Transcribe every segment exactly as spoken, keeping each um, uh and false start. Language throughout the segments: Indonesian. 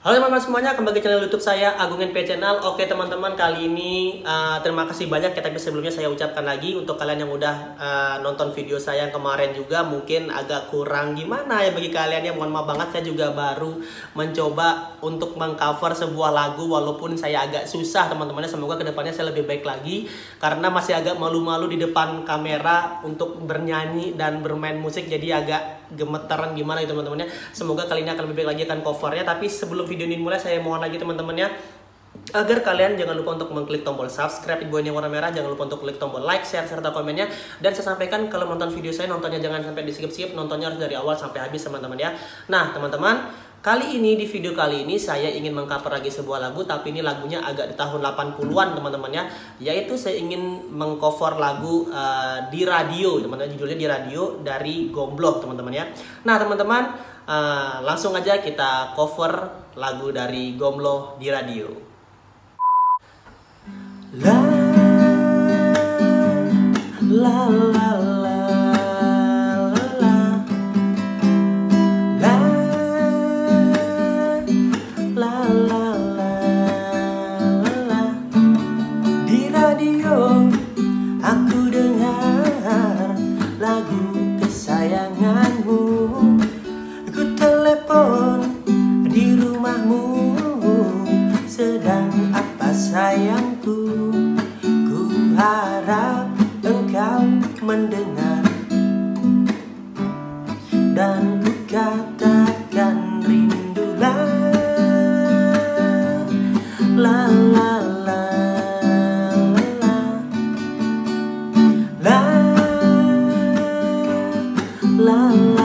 Halo teman-teman semuanya, kembali ke channel YouTube saya Agung N P Channel. Oke teman-teman, kali ini uh, terima kasih banyak ya, tapi sebelumnya saya ucapkan lagi untuk kalian yang udah uh, nonton video saya yang kemarin juga mungkin agak kurang gimana ya bagi kalian ya, mohon maaf banget. Saya juga baru mencoba untuk mengcover sebuah lagu walaupun saya agak susah teman-teman. Semoga kedepannya saya lebih baik lagi karena masih agak malu-malu di depan kamera untuk bernyanyi dan bermain musik, jadi agak gemeteran gimana gitu teman-temannya. Semoga kali ini akan lebih baik lagi akan covernya. Tapi sebelum video ini mulai, saya mohon lagi teman-teman ya, agar kalian jangan lupa untuk mengklik tombol subscribe di bawahnya warna merah, jangan lupa untuk klik tombol like, share, serta komennya. Dan saya sampaikan kalau nonton video saya, nontonnya jangan sampai di skip-skip, nontonnya harus dari awal sampai habis teman-teman ya. Nah teman-teman, kali ini di video kali ini saya ingin mengcover lagi sebuah lagu, tapi ini lagunya agak di tahun delapan puluhan teman-teman ya. Yaitu saya ingin mengcover lagu uh, di radio teman-teman, judulnya Di Radio dari Gomblok teman-teman ya. Nah teman-teman, Uh, langsung aja kita cover lagu dari Gomblok, Di Radio. La la la la la la la la la la. Di radio aku dengar lagu kesayanganmu. Telepon di rumahmu, sedang apa sayangku? Ku harap engkau mendengar, dan ku katakan rindulah. La la la la la la la.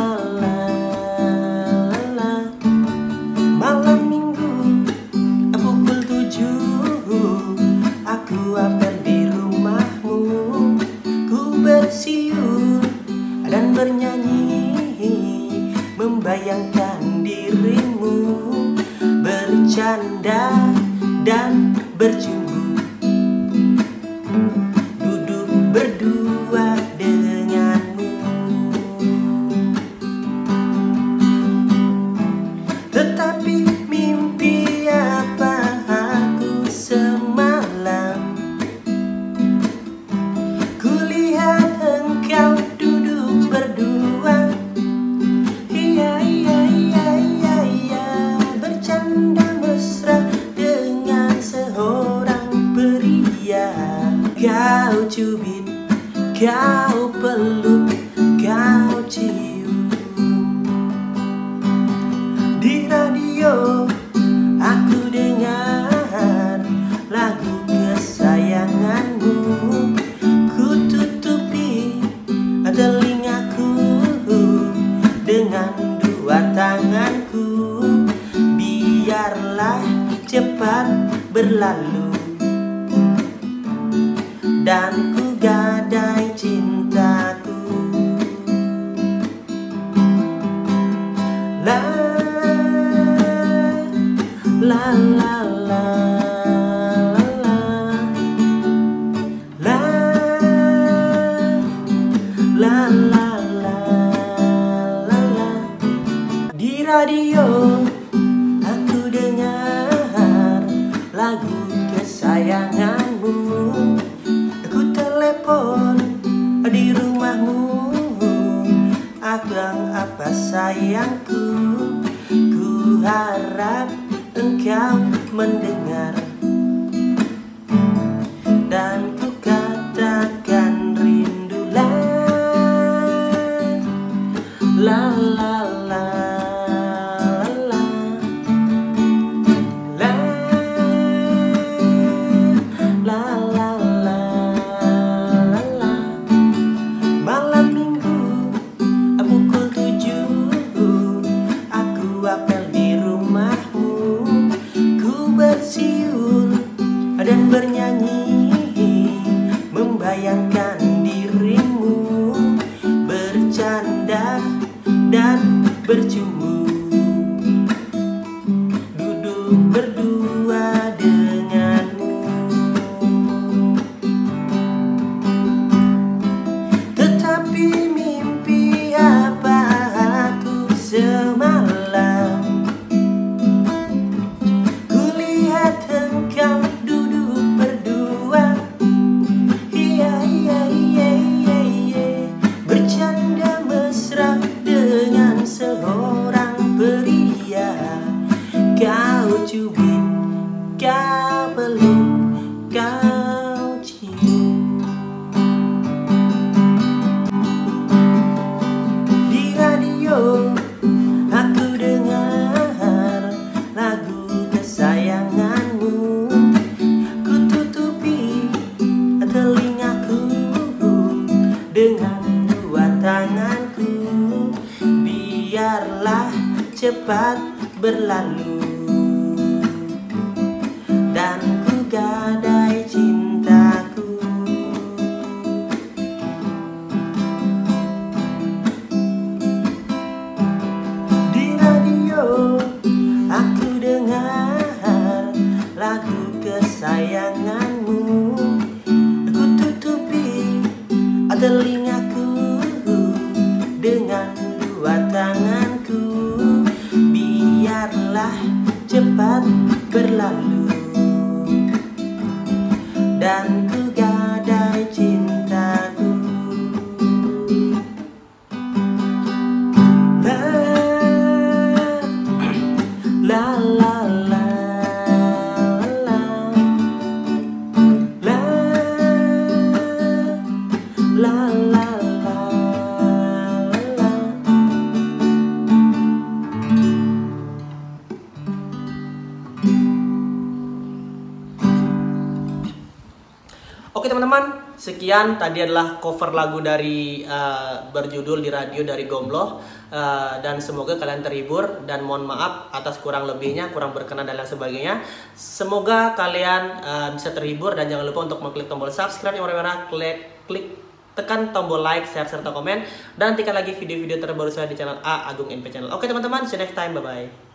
Dan bernyanyi, membayangkan dirimu, bercanda dan bercumbu, duduk berdua denganmu. Tetapi mimpi apa aku semalam? Kulihat engkau duduk berdua, iya iya iya iya iya, bercanda mesra dengan seorang pria. Kau cubit, kau peluk, kau cium. Di radio aku dengar lagu kesayanganmu. Ku tutupi telingaku dengan dua tanganku, biarlah cepat berlalu, dan ku gadai cintaku. La la la la la la la la la la la. Di radio aku dengar lagu kesayanganmu. Aku telepon di rumahmu, abang apa sayangku? Ku harap engkau mendengar, dan ku katakan rindulah. La la la la la la la la la la. Malam minggu pukul tujuh aku apel di rumahmu. Ku bersiul dan bernyanyi, membayangkan dirimu, bercanda dan bercumbu, duduk berdua denganmu. Tetapi mimpi apa aku semalam? bahagia. Kau cubit, kau peluk, kau cium. Di radio aku dengar lagu kesayanganmu. Ku tutupi telingaku dengan dua tanganku. Biarlah cepat berlalu dan ku gadai cintaku. Di radio aku dengar lagu kesayanganmu. Ku tutupi telingaku dengan dua tanganku. Biarlah cepat berlalu dan ku gadai cintaku. La la la la la la la la la la. Oke teman-teman, sekian tadi adalah cover lagu dari uh, berjudul Di Radio dari Gombloh, uh, dan semoga kalian terhibur dan mohon maaf atas kurang lebihnya, kurang berkenan dan lain sebagainya. Semoga kalian uh, bisa terhibur dan jangan lupa untuk mengklik tombol subscribe yang warna merah, klik klik tekan tombol like, share serta komen, dan nantikan lagi video-video terbaru saya di channel A Agung N P Channel. Oke teman-teman, see you next time, bye bye.